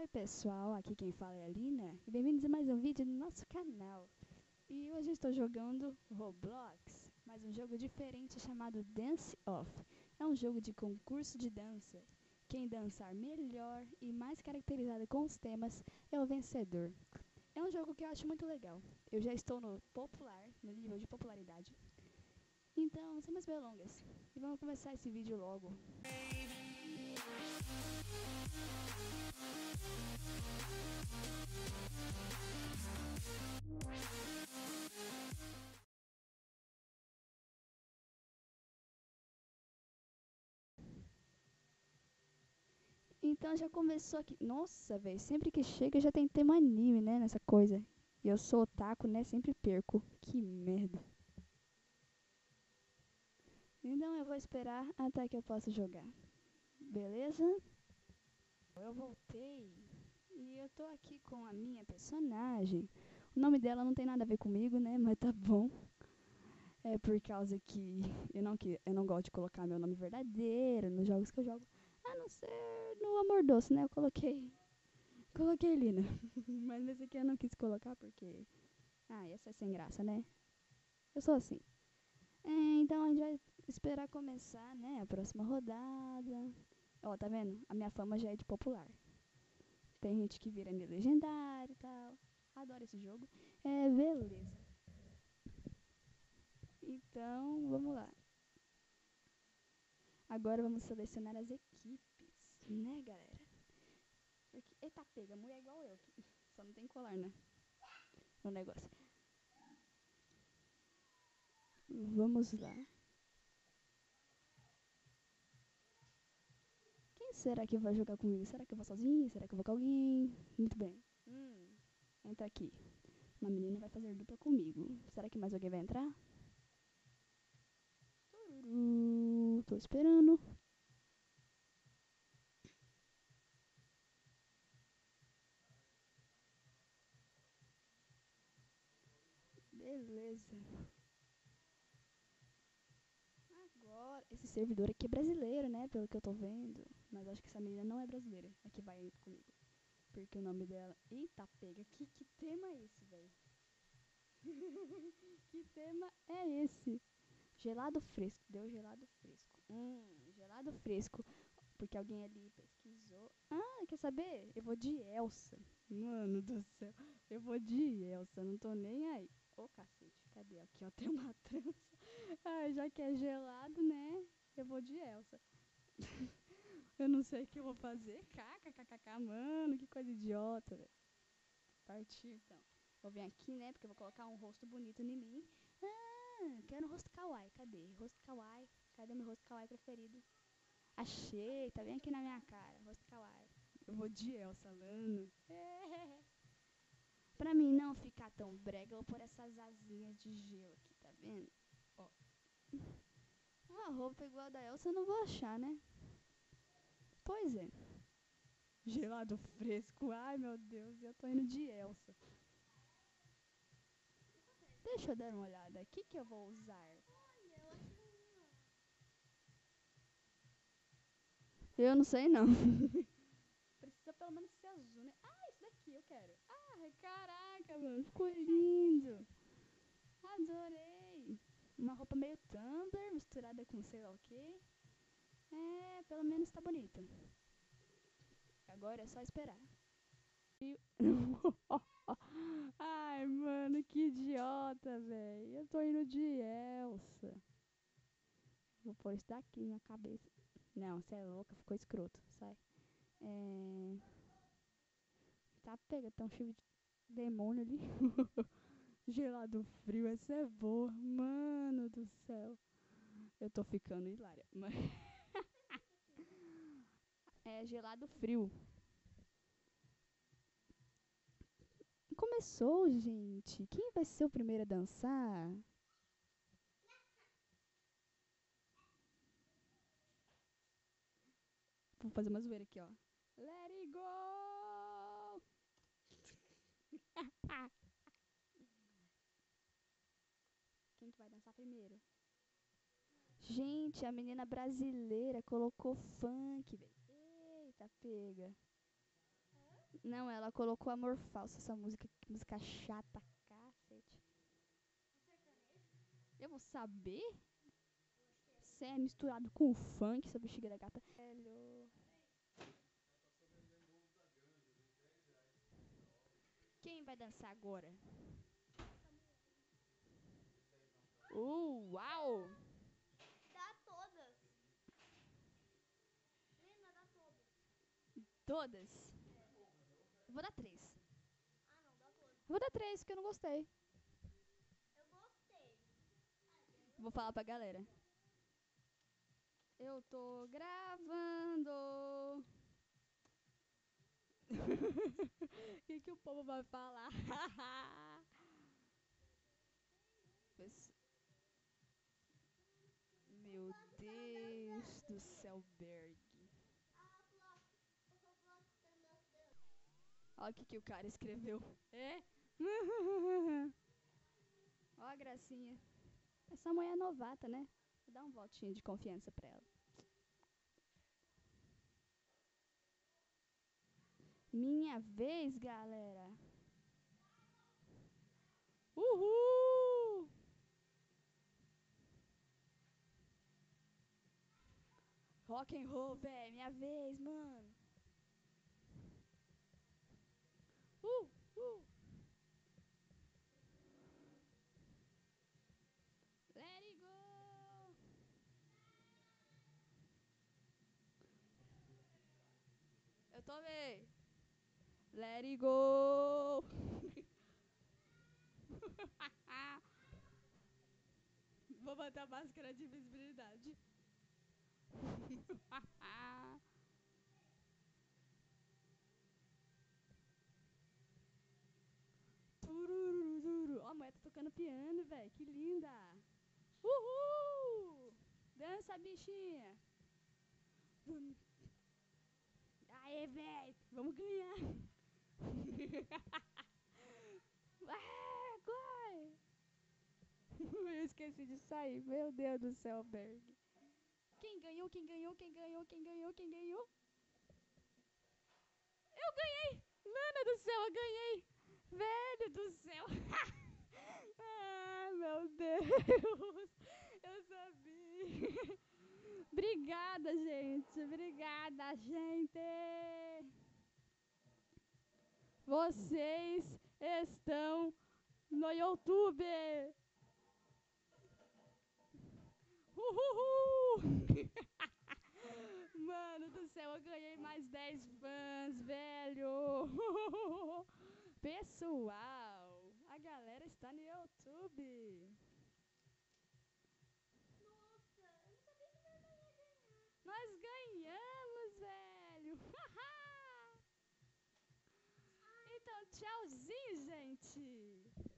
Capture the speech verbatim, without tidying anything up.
Oi pessoal, aqui quem fala é a Lina e bem-vindos a mais um vídeo no nosso canal. E hoje eu estou jogando Roblox, mas um jogo diferente chamado Dance Off. É um jogo de concurso de dança. Quem dançar melhor e mais caracterizado com os temas é o vencedor. É um jogo que eu acho muito legal. Eu já estou no popular, no nível de popularidade. Então, sem mais delongas, e vamos começar esse vídeo logo. Então já começou aqui. Nossa, velho, sempre que chega já tem tema anime, né, nessa coisa. E eu sou otaku, né, sempre perco. Que merda. Então eu vou esperar até que eu possa jogar. Beleza? Eu voltei. E eu tô aqui com a minha personagem. O nome dela não tem nada a ver comigo, né, mas tá bom. É por causa que eu não, que eu não gosto de colocar meu nome verdadeiro nos jogos que eu jogo. A não ser no Amor Doce, né, eu coloquei... Coloquei Lina. Mas nesse aqui eu não quis colocar porque... Ah, ia ser sem graça, né? Eu sou assim. É, então a gente vai esperar começar, né? A próxima rodada. Ó, tá vendo? A minha fama já é de popular. Tem gente que vira de legendário e tal. Adoro esse jogo. É, beleza. Então, vamos lá. Agora vamos selecionar as equipes, né, galera? Porque, eita, pega, mulher é igual eu. Só não tem colar, né? No negócio. Vamos lá. Quem será que vai jogar comigo? Será que eu vou sozinha? Será que eu vou com alguém? Muito bem. Hum, entra aqui. Uma menina vai fazer dupla comigo. Será que mais alguém vai entrar? Tururu, tô esperando. Beleza. Agora, esse servidor aqui é brasileiro, né? Pelo que eu tô vendo. Mas acho que essa menina não é brasileira. A que vai comigo. Porque o nome dela... Eita, pega. Que, que tema é esse, velho? Que tema é esse? Gelado fresco. Deu gelado fresco. Hum, gelado fresco. Porque alguém ali pesquisou. Ah, quer saber? Eu vou de Elsa. Mano do céu. Eu vou de Elsa. Não tô nem aí. Ô, cacete. Cadê? Aqui, ó. Tem uma trança. Ah, já que é gelado, né? Eu vou de Elsa. Eu não sei o que eu vou fazer. Kkkk, mano. Que coisa idiota, velho. Partiu, então. Vou vir aqui, né? Porque eu vou colocar um rosto bonito em mim. Ah, quero um rosto kawaii. Cadê? Rosto kawaii. Cadê meu rosto kawaii preferido? Achei, tá bem aqui na minha cara. Rosto kawaii. Eu vou de Elsa, mano. É. Pra mim não ficar tão brega, eu vou pôr essas asinhas de gelo aqui, tá vendo? Ó. Uma roupa igual a da Elsa eu não vou achar, né? Pois é. Gelado fresco. Ai, meu Deus. Eu tô indo de Elsa. Deixa eu dar uma olhada. O que que eu vou usar? Eu não sei, não. Precisa pelo menos ser azul, né? Ah, esse daqui eu quero. Ah, caraca, mano. Ficou lindo. Adorei. Uma roupa meio Tumblr misturada com sei lá o que. É, pelo menos tá bonito. Agora é só esperar. E... Ai, mano, que idiota, velho. Eu tô indo de Elsa. Vou pôr isso daqui na cabeça. Não, você é louca, ficou escroto. Sai. É... Tá, pega, tem um chifre de demônio ali. Gelado frio, essa é boa. Mano do céu. Eu tô ficando hilária. Mas... é gelado frio. Começou, gente. Quem vai ser o primeiro a dançar? Vou fazer uma zoeira aqui, ó. Let it go! Quem que vai dançar primeiro? Gente, a menina brasileira colocou funk, velho. Eita, pega. Não, ela colocou amor falso, essa música, que música chata, cacete. Eu vou saber? Você é misturado com funk, essa bexiga da gata. Velho. Quem vai dançar agora? Uh, uau! Dá todas. Lena, dá todas. Todas? Vou dar três. Ah, não, dá todas. Vou dar três, porque eu não gostei. Eu gostei. Vou falar pra galera. Eu tô gravando. O que, que o povo vai falar? Pes- Meu Deus do céu, Berg. Ah, bloco. Eu sou bloco do meu Deus. Olha o que, que o cara escreveu. É? Ó a gracinha. Essa mulher é novata, né? Vou dar um votinho de confiança pra ela. Minha vez, galera. Uhul! Rock and roll, véi. Minha vez, mano. Uh, uh. Let it go. Eu tomei. Let it go. Vou botar a máscara de invisibilidade. Tururururu. Ó, a mulher tá tocando piano, velho. Que linda. Uhul! Dança, bichinha. Aê, velho. Vamos ganhar. Ah, corre. Eu esqueci de sair. Meu Deus do céu, Berg. Quem ganhou, quem ganhou, quem ganhou, quem ganhou, quem ganhou? Eu ganhei! Mano do céu, eu ganhei! Velho do céu! Ah, meu Deus! Eu sabia! Obrigada, gente! Obrigada, gente! Vocês estão no YouTube! Uhul! Mano do céu, eu ganhei mais dez fãs, velho! Pessoal, a galera está no YouTube. Nossa, eu não sabia que minha irmã ia ganhar. Nós ganhamos, velho! Então, tchauzinho, gente!